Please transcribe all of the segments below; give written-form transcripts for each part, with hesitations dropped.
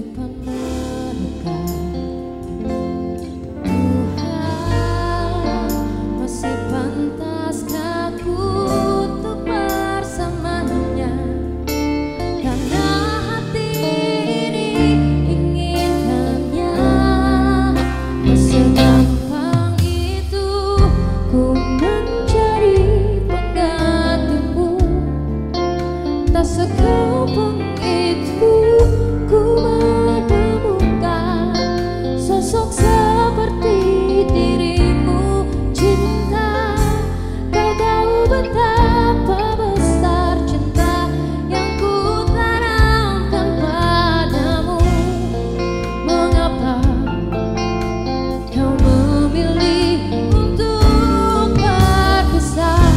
kehidupan mereka. Tuhan, masih pantaskah ku untuk bersamanya? Karena hati ini inginkannya. Tak segampang itu ku menjadi penggantimu. Tak segampang itu ku menemukan sosok seperti dirimu. Cinta, kau tahu betapa besar cinta yang ku tanamkan padamu. Mengapa kau memilih untuk berpisah?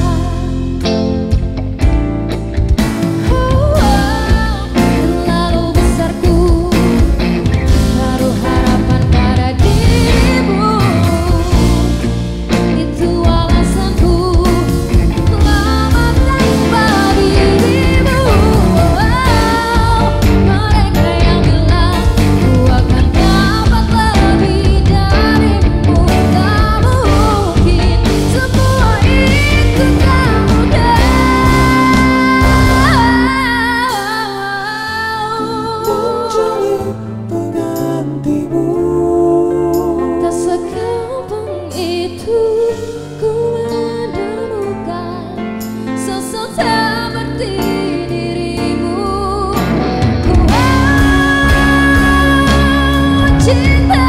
Terlalu besar ku taruh harapan pada dirimu. Itu alasanku lama tanpa dirimu. Mereka yang bilang ku akan dapat lebih darimu. Tak mungkin, semua itu tak mudah. Menjadi penggantimu. Tak segampang itu ku menemukan sosok seperti dirimu. Cinta